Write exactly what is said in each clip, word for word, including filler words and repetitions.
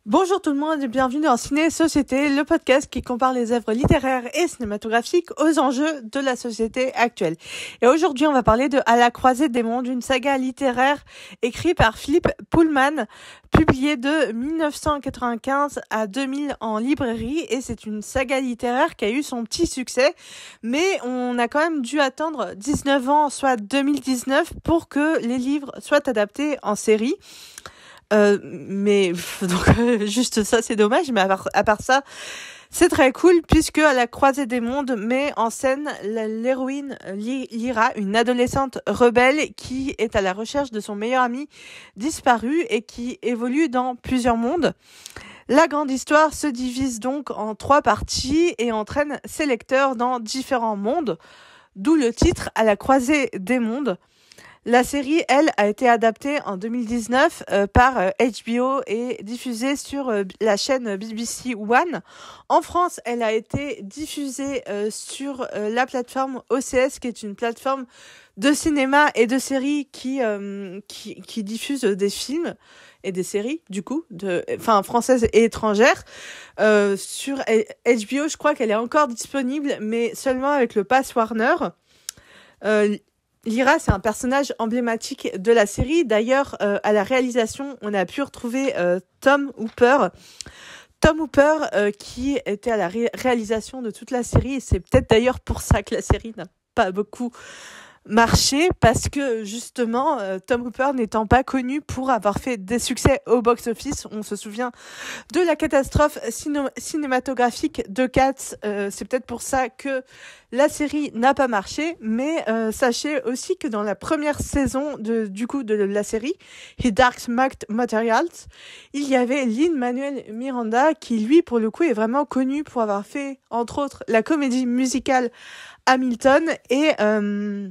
Bonjour tout le monde et bienvenue dans Ciné Société, le podcast qui compare les œuvres littéraires et cinématographiques aux enjeux de la société actuelle. Et aujourd'hui, on va parler de À la croisée des mondes, une saga littéraire écrite par Philippe Pullman, publiée de dix-neuf cent quatre-vingt-quinze à deux mille en librairie. Et c'est une saga littéraire qui a eu son petit succès, mais on a quand même dû attendre dix-neuf ans, soit deux mille dix-neuf, pour que les livres soient adaptés en série. Euh, mais donc euh, juste ça c'est dommage, mais à part, à part ça c'est très cool puisque À la croisée des mondes met en scène l'héroïne Lyra, une adolescente rebelle qui est à la recherche de son meilleur ami disparu et qui évolue dans plusieurs mondes. La grande histoire se divise donc en trois parties et entraîne ses lecteurs dans différents mondes, d'où le titre À la croisée des mondes. La série, elle, a été adaptée en deux mille dix-neuf euh, par euh, H B O et diffusée sur euh, la chaîne B B C One. En France, elle a été diffusée euh, sur euh, la plateforme O C S, qui est une plateforme de cinéma et de séries qui euh, qui, qui diffuse des films et des séries, du coup, de, enfin françaises et étrangères. Euh, sur H B O, je crois qu'elle est encore disponible, mais seulement avec le pass Warner. Euh, Lyra, c'est un personnage emblématique de la série. D'ailleurs, euh, à la réalisation, on a pu retrouver euh, Tom Hooper. Tom Hooper, euh, qui était à la ré- réalisation de toute la série. Et c'est peut-être d'ailleurs pour ça que la série n'a pas beaucoup marché, parce que justement, euh, Tom Hooper n'étant pas connu pour avoir fait des succès au box-office. On se souvient de la catastrophe ciné- cinématographique de Cats. Euh, c'est peut-être pour ça que la série n'a pas marché, mais euh, sachez aussi que dans la première saison de, du coup de la série, His Dark Materials, il y avait Lin-Manuel Miranda qui, lui, pour le coup, est vraiment connu pour avoir fait, entre autres, la comédie musicale Hamilton et... Euh,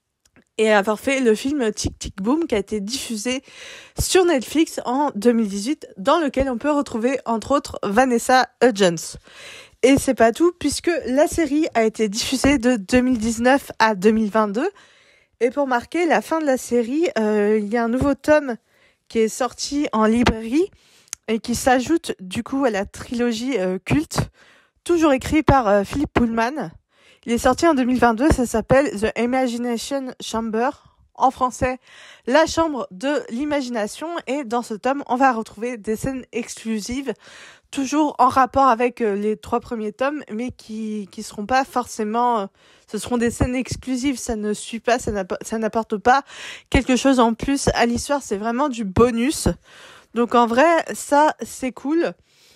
et avoir fait le film Tic Tic Boom qui a été diffusé sur Netflix en deux mille dix-huit, dans lequel on peut retrouver entre autres Vanessa Hudgens. Et c'est pas tout, puisque la série a été diffusée de deux mille dix-neuf à deux mille vingt-deux. Et pour marquer la fin de la série, euh, il y a un nouveau tome qui est sorti en librairie et qui s'ajoute du coup à la trilogie euh, culte, toujours écrit par euh, Philippe Pullman. Il est sorti en deux mille vingt-deux, ça s'appelle The Imagination Chamber, en français, la chambre de l'imagination. Et dans ce tome, on va retrouver des scènes exclusives, toujours en rapport avec euh, les trois premiers tomes, mais qui qui seront pas forcément... Euh, ce seront des scènes exclusives, ça ne suit pas, ça, n'app- ça n'apporte pas quelque chose en plus à l'histoire, c'est vraiment du bonus. Donc en vrai, ça, c'est cool.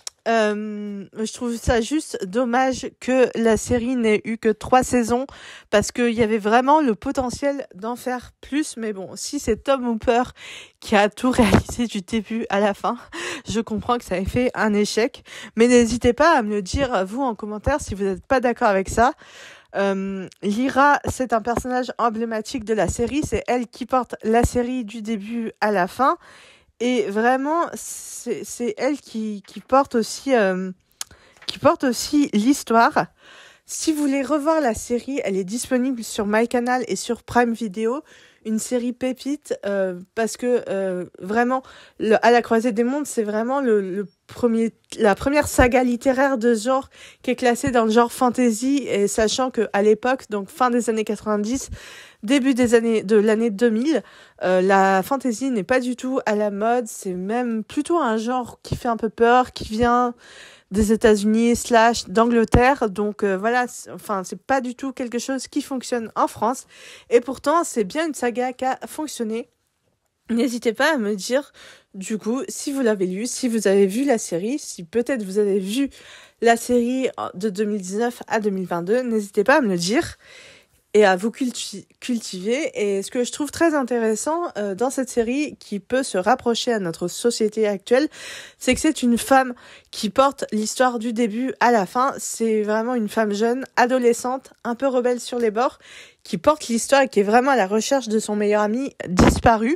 Euh, je trouve ça juste dommage que la série n'ait eu que trois saisons, parce qu'il y avait vraiment le potentiel d'en faire plus. Mais bon, si c'est Tom Hooper qui a tout réalisé du début à la fin, je comprends que ça ait fait un échec. Mais n'hésitez pas à me le dire, vous, en commentaire, si vous n'êtes pas d'accord avec ça. Euh, Lyra, c'est un personnage emblématique de la série. C'est elle qui porte la série du début à la fin. Et vraiment, c'est, c'est elle qui, qui porte aussi, euh, qui porte aussi l'histoire. Si vous voulez revoir la série, elle est disponible sur MyCanal et sur Prime Video. Une série pépite, euh, parce que euh, vraiment, le, À la croisée des mondes, c'est vraiment le, le premier, la première saga littéraire de ce genre qui est classée dans le genre fantasy, et sachant que à l'époque, donc fin des années quatre-vingt-dix, début des années de l'année deux mille, euh, la fantasy n'est pas du tout à la mode. C'est même plutôt un genre qui fait un peu peur, qui vient des États-Unis slash d'Angleterre. Donc euh, voilà, c'est, enfin c'est pas du tout quelque chose qui fonctionne en France. Et pourtant, c'est bien une saga qui a fonctionné. N'hésitez pas à me dire, du coup, si vous l'avez lu, si vous avez vu la série, si peut-être vous avez vu la série de deux mille dix-neuf à deux mille vingt-deux, n'hésitez pas à me le dire et à vous culti- cultiver. Et ce que je trouve très intéressant euh, dans cette série, qui peut se rapprocher à notre société actuelle, c'est que c'est une femme qui porte l'histoire du début à la fin. C'est vraiment une femme jeune, adolescente, un peu rebelle sur les bords, qui porte l'histoire et qui est vraiment à la recherche de son meilleur ami disparu.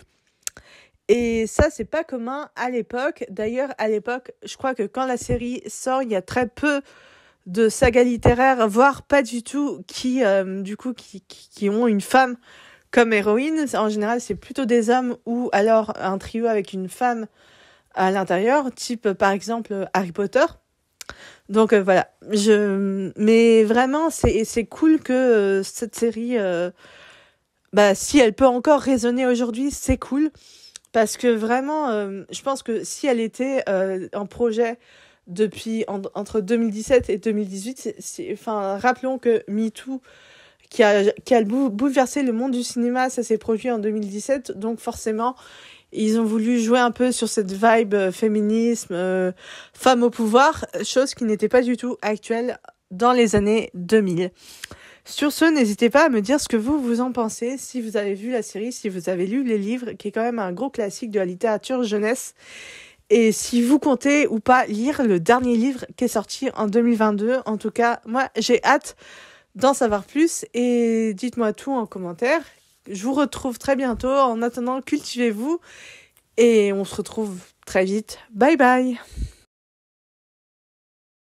Et ça, c'est pas commun à l'époque. D'ailleurs, à l'époque, je crois que quand la série sort, il y a très peu de sagas littéraires, voire pas du tout, qui euh, du coup qui, qui qui ont une femme comme héroïne. En général, c'est plutôt des hommes, ou alors un trio avec une femme à l'intérieur, type par exemple Harry Potter. Donc euh, voilà, je mais vraiment c'est c'est cool que euh, cette série euh, bah si elle peut encore résonner aujourd'hui, c'est cool parce que vraiment euh, je pense que si elle était euh, en projet depuis en- entre deux mille dix-sept et deux mille dix-huit, c'est, c'est- enfin rappelons que MeToo qui a qui a bou- bouleversé le monde du cinéma, ça s'est produit en deux mille dix-sept, donc forcément ils ont voulu jouer un peu sur cette vibe euh, féminisme, euh, femme au pouvoir, chose qui n'était pas du tout actuelle dans les années deux mille. Sur ce, n'hésitez pas à me dire ce que vous, vous en pensez, si vous avez vu la série, si vous avez lu les livres, qui est quand même un gros classique de la littérature jeunesse, et si vous comptez ou pas lire le dernier livre qui est sorti en deux mille vingt-deux. En tout cas, moi, j'ai hâte d'en savoir plus, et dites-moi tout en commentaire. Je vous retrouve très bientôt. En attendant, cultivez-vous et on se retrouve très vite. Bye bye!